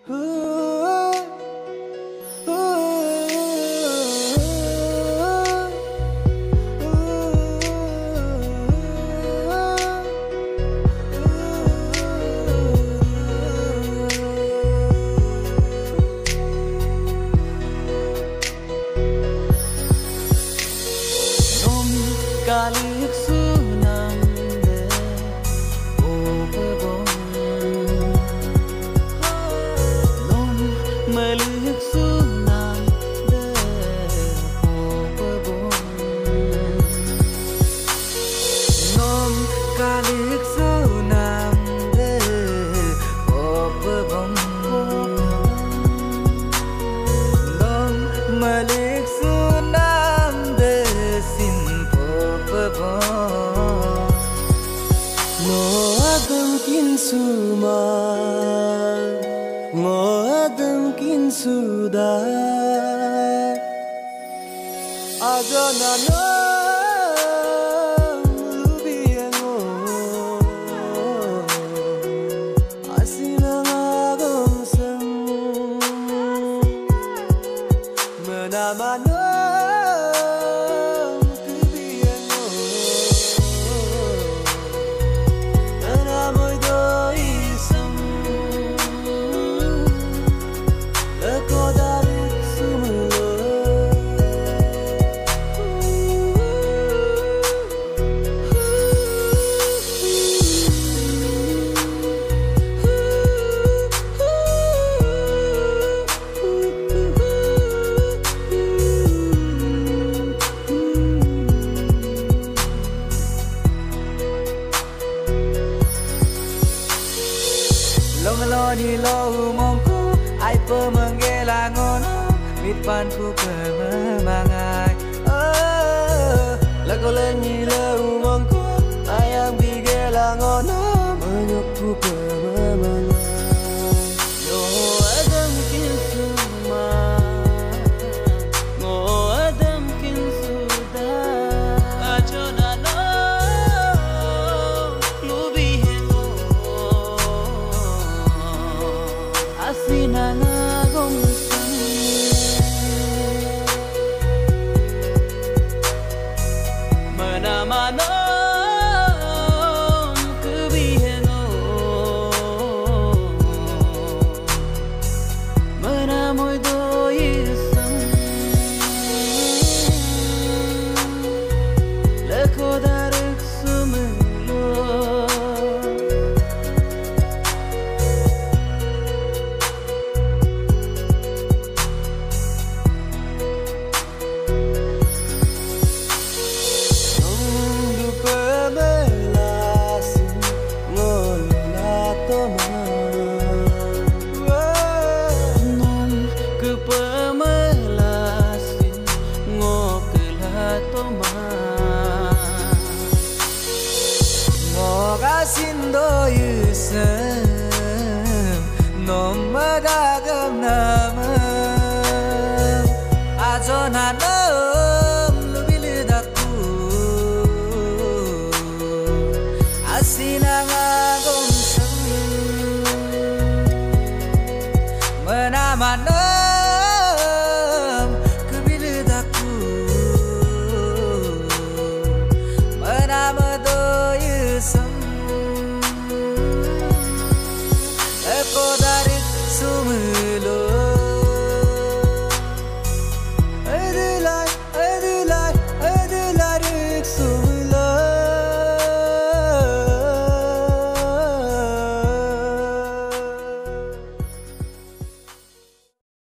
Kalik sunam de opebon nom malik sunam de opebon nom kalik sunam de opebon nom malik sunam de sin Ngoadam kin sumal, ngoadam kin sudai, agana nam lubiengo, asinang agam sang, menamano. Di lo mongku ai pemengelangon mitpan ku pemangai lagu lenyi lo mongku ayam bigelangon menyuk ku pemangai no adam kin suma no adam kin suda ajona no Asinang agong sang menamanom kebihengo menamoy doyisang lekodarek sumelo Sindo yusem nomada